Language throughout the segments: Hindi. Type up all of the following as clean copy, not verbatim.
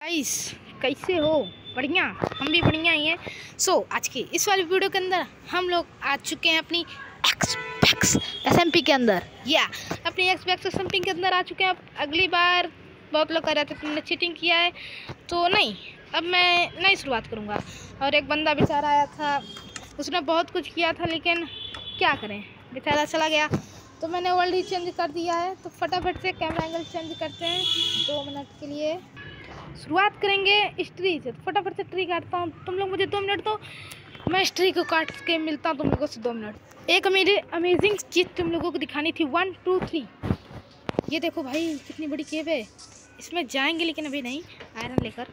गाइस, कैसे हो? बढ़िया, हम भी बढ़िया ही हैं। आज की इस वाली वीडियो के अंदर हम लोग आ चुके हैं अपनी एक्सपेक्स SMP के अंदर, अपनी एक्सपेक्स SMP के अंदर आ चुके हैं। अगली बार बहुत लोग कह रहे थे तुमने चीटिंग किया है, तो नहीं, अब मैं नई शुरुआत करूँगा। और एक बंदा बेचारा आया था, उसने बहुत कुछ किया था, लेकिन क्या करें, बेचारा चला गया, तो मैंने वर्ल्ड ही चेंज कर दिया है। तो फटाफट से कैमरा एंगल चेंज करते हैं, 2 मिनट के लिए शुरुआत करेंगे इस ट्री से। तो फटाफट से ट्री काटता हूँ, तुम लोग मुझे 2 मिनट दो, मैं इस ट्री को काट के मिलता हूँ तुम लोगों से 2 मिनट। एक मेरी अमेजिंग चीज़ तुम लोगों को दिखानी थी। 1 2 3, ये देखो भाई कितनी बड़ी केव है, इसमें जाएंगे लेकिन अभी नहीं, आयरन लेकर।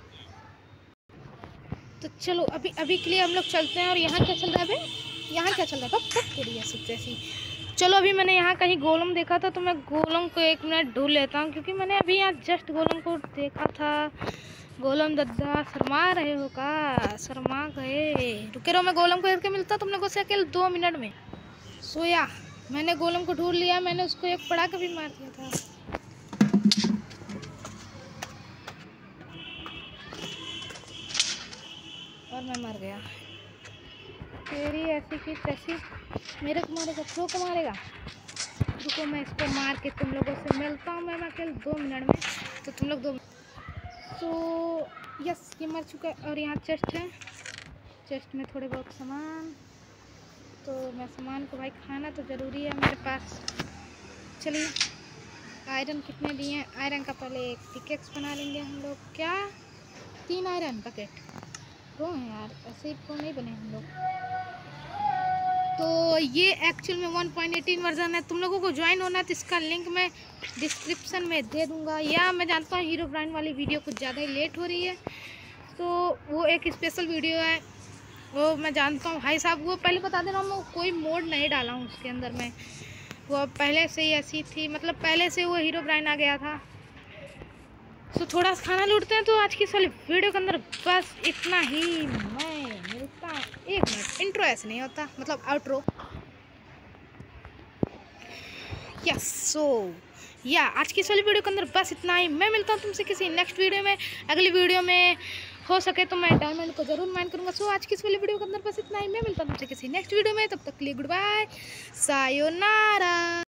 तो चलो अभी के लिए हम लोग चलते हैं। और यहाँ क्या चल रहा है भाई? यहाँ क्या चल रहा है? ऐसी चलो, अभी मैंने यहाँ कहीं गोलम देखा था, तो मैं गोलम को 1 मिनट ढूंढ लेता हूँ, क्योंकि मैंने अभी यहाँ जस्ट गोलम को देखा था। गोलम दद्दा, शर्मा रहे हो का? शर्मा गए, रुके रहो, मैं गोलम को करके मिलता तुम लोगों से अकेले 2 मिनट में। सोया, मैंने गोलम को ढूंढ लिया, मैंने उसको एक पड़ाका भी मार दिया था। और मैं मर गया। तेरी ऐसी की तैसी, मेरे को मारेगा, प्रो को मारेगा। रुको, मैं इसको मार के तुम लोगों से मिलता हूँ, मैं अकेले 2 मिनट में। तो तुम लोग 2 यस, ये मर चुका है। और यहाँ चेस्ट है, चेस्ट में थोड़े बहुत सामान, तो मैं सामान को भाई खाना तो ज़रूरी है मेरे पास। चलिए, आयरन कितने दिए हैं? आयरन का पहले एक पिकेक्स बना लेंगे हम लोग। क्या 3 आयरन बकेट? प्रो हैं यार, ऐसे ही प्रो नहीं बने हम लोग। तो ये एक्चुअल में 1.18 वर्जन है। तुम लोगों को ज्वाइन होना है तो इसका लिंक मैं डिस्क्रिप्शन में दे दूंगा। या मैं जानता हूँ हीरो ब्रांड वाली वीडियो कुछ ज़्यादा ही लेट हो रही है, तो वो एक स्पेशल वीडियो है, वो मैं जानता हूँ भाई साहब। वो पहले बता देना, मैं कोई मोड नहीं डाला हूँ उसके अंदर में, वो पहले से ही ऐसी थी, मतलब पहले से वो हीरो ब्रांड आ गया था। तो थोड़ा सा खाना लूटते हैं। तो आज की सारी वीडियो के अंदर बस इतना ही। मैं मिलता 1 मिनट, इंट्रो ऐसे नहीं होता, मतलब आउट्रो। आज की सारी वीडियो के अंदर बस इतना ही। मैं मिलता हूँ तुमसे किसी नेक्स्ट वीडियो में। अगली वीडियो में हो सके तो मैं डायमंड को जरूर माइन करूँगा। आज की इस वाली वीडियो के अंदर बस इतना ही। मैं मिलता हूँ तुमसे किसी नेक्स्ट वीडियो में, तब तक के लिए गुड बाय, सायोनारा।